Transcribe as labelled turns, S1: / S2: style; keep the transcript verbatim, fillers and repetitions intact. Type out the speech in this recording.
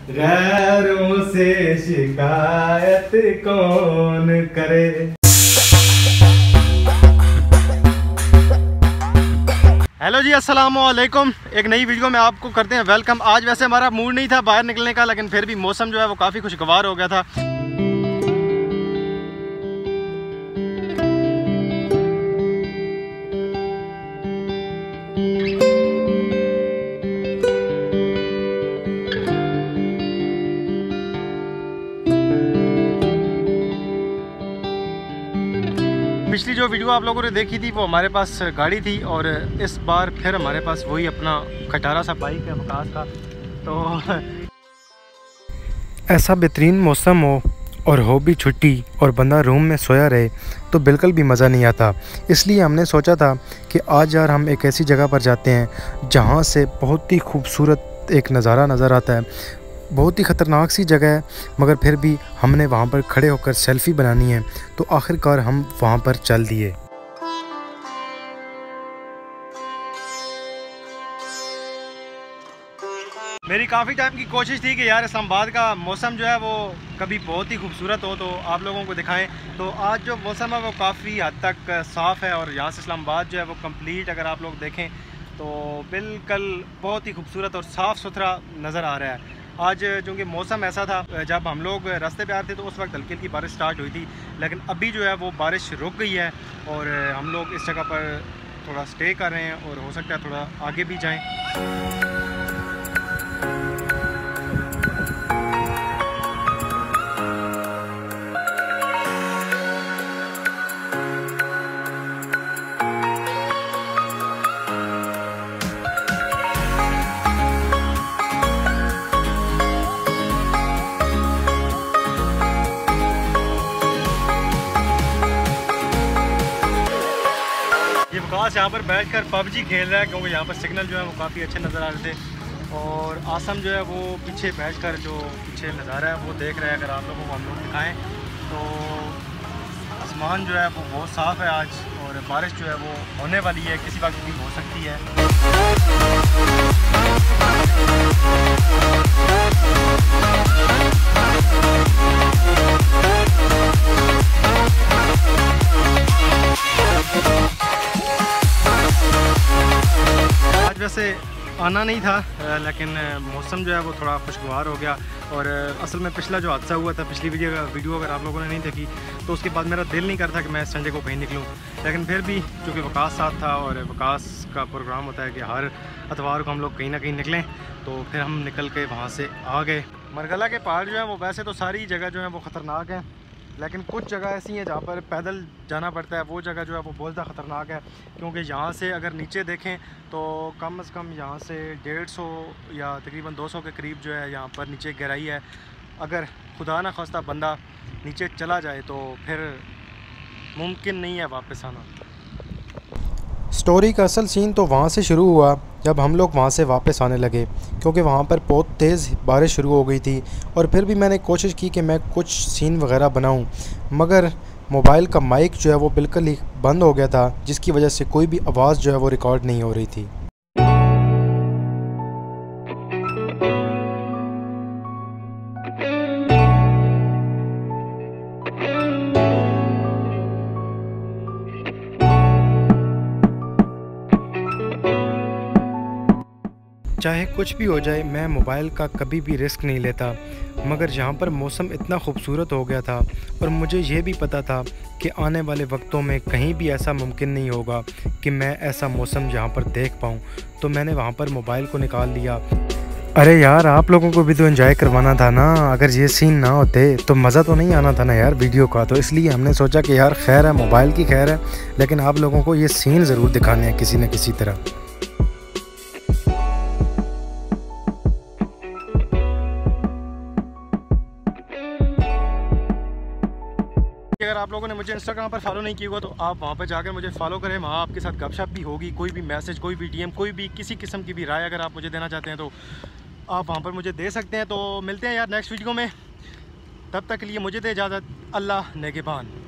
S1: गैरों से शिकायत कौन करे। हेलो जी, अस्सलाम वालेकुम। एक नई वीडियो में आपको करते हैं वेलकम। आज वैसे हमारा मूड नहीं था बाहर निकलने का, लेकिन फिर भी मौसम जो है वो काफ़ी खुशगवार हो गया था। पिछली जो वीडियो आप लोगों ने देखी थी वो हमारे पास गाड़ी थी, और इस बार फिर हमारे पास वही अपना खटारा सा बाइक है वकास का। तो
S2: ऐसा बेहतरीन मौसम हो और हो भी छुट्टी और बंदा रूम में सोया रहे तो बिल्कुल भी मज़ा नहीं आता। इसलिए हमने सोचा था कि आज यार हम एक ऐसी जगह पर जाते हैं जहाँ से बहुत ही खूबसूरत एक नज़ारा नज़र आता है। बहुत ही ख़तरनाक सी जगह है, मगर फिर भी हमने वहाँ पर खड़े होकर सेल्फ़ी बनानी है, तो आखिरकार हम वहाँ पर चल दिए।
S1: मेरी काफ़ी टाइम की कोशिश थी कि यार इस्लामाबाद का मौसम जो है वो कभी बहुत ही खूबसूरत हो तो आप लोगों को दिखाएं। तो आज जो मौसम है वो काफ़ी हद तक साफ़ है, और यहाँ से इस्लामाबाद जो है वो कंप्लीट अगर आप लोग देखें तो बिल्कुल बहुत ही खूबसूरत और साफ़ सुथरा नज़र आ रहा है। आज चूँकि मौसम ऐसा था, जब हम लोग रास्ते पे आ रहे थे तो उस वक्त हल्की हल्की बारिश स्टार्ट हुई थी, लेकिन अभी जो है वो बारिश रुक गई है और हम लोग इस जगह पर थोड़ा स्टे कर रहे हैं और हो सकता है थोड़ा आगे भी जाएं। वकास यहाँ पर बैठकर पबजी खेल रहा है, क्योंकि यहाँ पर सिग्नल जो है वो काफ़ी अच्छे नज़र आ रहे थे, और आसम जो है वो पीछे बैठकर जो पीछे नज़ारा है वो देख रहे हैं। अगर आप लोगों को हम लोग दिखाएं तो आसमान जो है वो बहुत साफ़ है आज, और बारिश जो है वो होने वाली है, किसी वक्त भी हो सकती है। वैसे आना नहीं था, लेकिन मौसम जो है वो थोड़ा खुशगवार हो गया। और असल में पिछला जो हादसा हुआ था, पिछली वीडियो वीडियो अगर आप लोगों ने नहीं देखी तो उसके बाद मेरा दिल नहीं करता कि मैं संडे को कहीं निकलूं, लेकिन फिर भी चूँकि वकास साथ था और वकास का प्रोग्राम होता है कि हर इतवार को हम लोग कहीं ना कहीं निकलें, तो फिर हम निकल के वहाँ से आ गए। मरगला के पहाड़ जो है वो वैसे तो सारी जगह जो है वो ख़तरनाक है, लेकिन कुछ जगह ऐसी हैं जहाँ पर पैदल जाना पड़ता है। वो जगह जो है वो बहुत ज़्यादा ख़तरनाक है, क्योंकि यहाँ से अगर नीचे देखें तो कम से कम यहाँ से डेढ़ सौ या तकरीबन दो सौ के करीब जो है यहाँ पर नीचे गहराई है। अगर खुदा न खास्ता बंदा नीचे चला जाए तो फिर मुमकिन नहीं है वापस आना।
S2: स्टोरी का असल सीन तो वहाँ से शुरू हुआ जब हम लोग वहाँ से वापस आने लगे, क्योंकि वहाँ पर बहुत तेज़ बारिश शुरू हो गई थी। और फिर भी मैंने कोशिश की कि मैं कुछ सीन वगैरह बनाऊं, मगर मोबाइल का माइक जो है वो बिल्कुल ही बंद हो गया था, जिसकी वजह से कोई भी आवाज़ जो है वो रिकॉर्ड नहीं हो रही थी। चाहे कुछ भी हो जाए, मैं मोबाइल का कभी भी रिस्क नहीं लेता, मगर यहाँ पर मौसम इतना खूबसूरत हो गया था और मुझे ये भी पता था कि आने वाले वक्तों में कहीं भी ऐसा मुमकिन नहीं होगा कि मैं ऐसा मौसम यहाँ पर देख पाऊँ, तो मैंने वहाँ पर मोबाइल को निकाल लिया। अरे यार, आप लोगों को भी तो एंजॉय करवाना था ना। अगर ये सीन ना होते तो मज़ा तो नहीं आना था ना यार वीडियो का। तो इसलिए हमने सोचा कि यार खैर है, मोबाइल की खैर है, लेकिन आप लोगों को ये सीन ज़रूर दिखाने हैं किसी न किसी तरह।
S1: अगर आप लोगों ने मुझे इंस्टाग्राम पर फॉलो नहीं किया हुआ तो आप वहाँ पर जाकर मुझे फॉलो करें। वहाँ आपके साथ गपशप भी होगी, कोई भी मैसेज, कोई भी डीएम, कोई भी किसी किस्म की भी राय अगर आप मुझे देना चाहते हैं तो आप वहाँ पर मुझे दे सकते हैं। तो मिलते हैं यार नेक्स्ट वीडियो में, तब तक के लिए मुझे दे इजाज़त। अल्लाह नेगेबान।